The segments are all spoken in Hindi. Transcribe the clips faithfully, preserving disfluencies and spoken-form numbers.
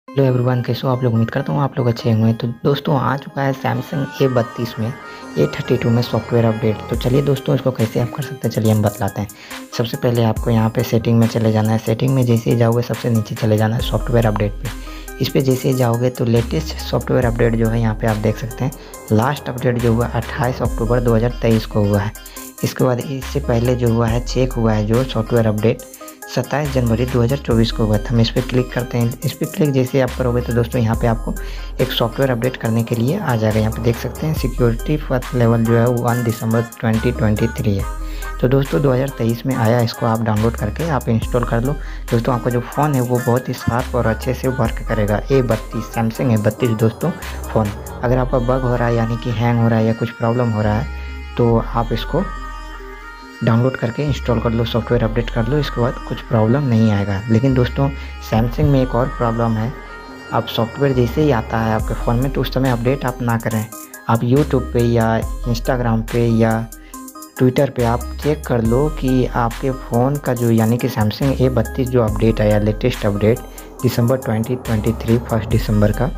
हेलो एवरीवन, कैसे हो आप लोग। उम्मीद करता हूँ आप लोग अच्छे होंगे। तो दोस्तों आ चुका है सैमसंग ए बत्तीस में ए थर्टी टू में सॉफ्टवेयर अपडेट। तो चलिए दोस्तों इसको कैसे आप कर सकते हैं, चलिए हम बतलाते हैं। सबसे पहले आपको यहाँ पे सेटिंग में चले जाना है। सेटिंग में जैसे ही जाओगे सबसे नीचे चले जाना है सॉफ्टवेयर अपडेट पे। इस पर जैसे ही जाओगे तो लेटेस्ट सॉफ्टवेयर अपडेट जो है यहाँ पे आप देख सकते हैं। लास्ट अपडेट जो हुआ अट्ठाईस अक्टूबर दो हज़ार तेईस को हुआ है। इसके बाद इससे पहले जो हुआ है चेक हुआ है जो सॉफ्टवेयर अपडेट सत्ताईस जनवरी दो हज़ार चौबीस को हुआ था। हम इस पर क्लिक करते हैं। इस पर क्लिक जैसे आप करोगे तो दोस्तों यहाँ पे आपको एक सॉफ्टवेयर अपडेट करने के लिए आ जाएगा। यहाँ पे देख सकते हैं सिक्योरिटी फर्स्ट लेवल जो है one December twenty twenty three है। तो दोस्तों दो हज़ार तेईस में आया, इसको आप डाउनलोड करके आप इंस्टॉल कर लो। दोस्तों आपका जो फ़ोन है वो बहुत ही शार्प और अच्छे से वर्क करेगा। ए बत्तीस सैमसंग ए बत्तीस दोस्तों फ़ोन। अगर आपका बग हो रहा है यानी कि हैंग हो रहा है या कुछ प्रॉब्लम हो रहा है तो आप इसको डाउनलोड करके इंस्टॉल कर लो, सॉफ्टवेयर अपडेट कर लो। इसके बाद कुछ प्रॉब्लम नहीं आएगा। लेकिन दोस्तों सैमसंग में एक और प्रॉब्लम है। आप सॉफ्टवेयर जैसे ही आता है आपके फ़ोन में तो उस समय अपडेट आप ना करें। आप यूट्यूब पे या इंस्टाग्राम पे या ट्विटर पे आप चेक कर लो कि आपके फ़ोन का जो यानी कि सैमसंग ए बत्तीस जो अपडेट आया latest update December twenty twenty three first December का,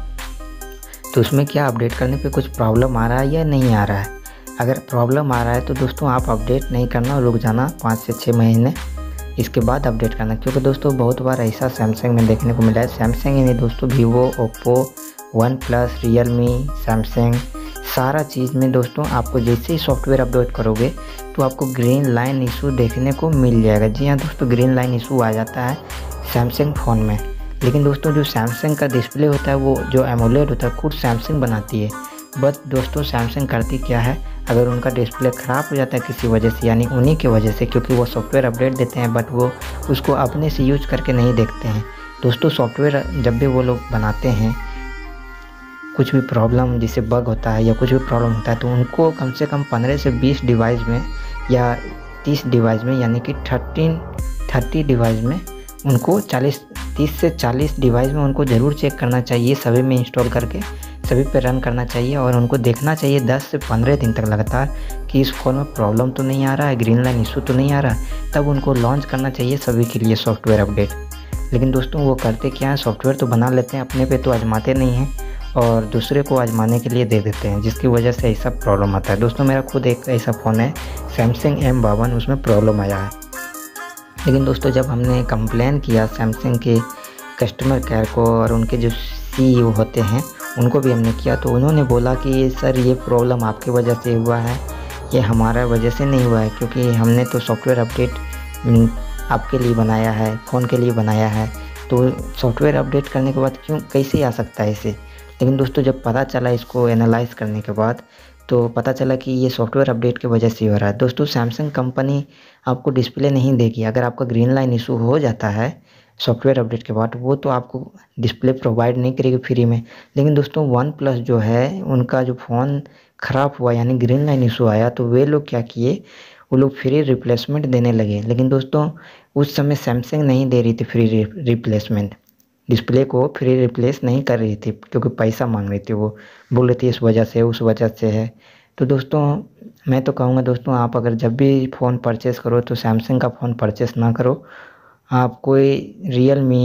तो उसमें क्या अपडेट करने पे कुछ प्रॉब्लम आ रहा है या नहीं आ रहा है। अगर प्रॉब्लम आ रहा है तो दोस्तों आप अपडेट नहीं करना, रुक जाना पाँच से छः महीने, इसके बाद अपडेट करना। क्योंकि दोस्तों बहुत बार ऐसा सैमसंग में देखने को मिला है। सैमसंग ही नहीं दोस्तों, Vivo, Oppo, OnePlus, Realme, Samsung सारा चीज़ में दोस्तों आपको जैसे ही सॉफ्टवेयर अपडेट करोगे तो आपको ग्रीन लाइन इशू देखने को मिल जाएगा। जी हाँ दोस्तों, ग्रीन लाइन इशू आ जाता है सैमसंग फ़ोन में। लेकिन दोस्तों जो सैमसंग का डिस्प्ले होता है वो जो एमोलेड होता है खुद सैमसंग बनाती है। बट दोस्तों सैमसंग करती क्या है, अगर उनका डिस्प्ले ख़राब हो जाता है किसी वजह से यानी उन्हीं की वजह से, क्योंकि वो सॉफ्टवेयर अपडेट देते हैं बट वो उसको अपने से यूज करके नहीं देखते हैं। दोस्तों सॉफ्टवेयर जब भी वो लोग बनाते हैं कुछ भी प्रॉब्लम जैसे बग होता है या कुछ भी प्रॉब्लम होता है तो उनको कम से कम पंद्रह से बीस डिवाइस में या तीस डिवाइस में यानी कि थर्टीन थर्टी डिवाइस में उनको चालीस तीस से चालीस डिवाइस में उनको ज़रूर चेक करना चाहिए। सभी में इंस्टॉल करके सभी पे रन करना चाहिए और उनको देखना चाहिए दस से पंद्रह दिन तक लगातार कि इस फ़ोन में प्रॉब्लम तो नहीं आ रहा है, ग्रीन लाइन इशू तो नहीं आ रहा, तब उनको लॉन्च करना चाहिए सभी के लिए सॉफ्टवेयर अपडेट। लेकिन दोस्तों वो करते क्या है, सॉफ्टवेयर तो बना लेते हैं, अपने पे तो आजमाते नहीं हैं और दूसरे को आजमाने के लिए दे देते हैं, जिसकी वजह से ऐसा प्रॉब्लम आता है। दोस्तों मेरा खुद एक ऐसा फ़ोन है सैमसंग एम बावन, उसमें प्रॉब्लम आया है। लेकिन दोस्तों जब हमने कंप्लेन किया सैमसंग के कस्टमर केयर को और उनके जो सीईओ होते हैं उनको भी हमने किया तो उन्होंने बोला कि सर ये प्रॉब्लम आपकी वजह से हुआ है, ये हमारा वजह से नहीं हुआ है, क्योंकि हमने तो सॉफ्टवेयर अपडेट आपके लिए बनाया है, फ़ोन के लिए बनाया है, तो सॉफ्टवेयर अपडेट करने के बाद क्यों कैसे आ सकता है इसे। लेकिन दोस्तों जब पता चला इसको एनालाइज करने के बाद तो पता चला कि ये सॉफ्टवेयर अपडेट की वजह से हो रहा है। दोस्तों सैमसंग कंपनी आपको डिस्प्ले नहीं देगी। अगर आपका ग्रीन लाइन इशू हो जाता है सॉफ्टवेयर अपडेट के बाद वो तो आपको डिस्प्ले प्रोवाइड नहीं करेगी फ्री में। लेकिन दोस्तों वन प्लस जो है उनका जो फ़ोन ख़राब हुआ यानी ग्रीन लाइन इशू आया तो वे लोग क्या किए, वो लोग फ्री रिप्लेसमेंट देने लगे। लेकिन दोस्तों उस समय सैमसंग नहीं दे रही थी फ्री रिप्लेसमेंट, डिस्प्ले को फ्री रिप्लेस नहीं कर रही थी क्योंकि पैसा मांग रही थी। वो बोल रही थी इस वजह से उस वजह से है। तो दोस्तों मैं तो कहूँगा दोस्तों आप अगर जब भी फ़ोन परचेज़ करो तो सैमसंग का फ़ोन परचेज़ ना करो, आप कोई रियलमी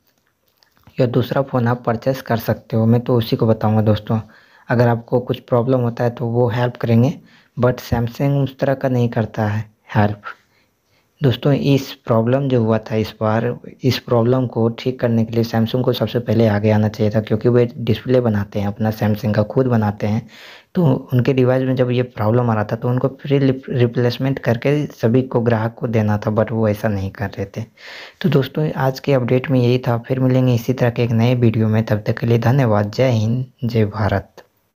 या दूसरा फ़ोन आप परचेज़ कर सकते हो। मैं तो उसी को बताऊंगा दोस्तों। अगर आपको कुछ प्रॉब्लम होता है तो वो हेल्प करेंगे बट सैमसंग उस तरह का नहीं करता है हेल्प। दोस्तों इस प्रॉब्लम जो हुआ था इस बार, इस प्रॉब्लम को ठीक करने के लिए सैमसंग को सबसे पहले आगे आना चाहिए था, क्योंकि वे डिस्प्ले बनाते हैं अपना, सैमसंग का खुद बनाते हैं। तो उनके डिवाइस में जब ये प्रॉब्लम आ रहा था तो उनको फ्री रिप्लेसमेंट करके सभी को ग्राहक को देना था बट वो ऐसा नहीं कर रहे थे। तो दोस्तों आज के अपडेट में यही था। फिर मिलेंगे इसी तरह के एक नए वीडियो में, तब तक के लिए धन्यवाद। जय हिंद, जय भारत।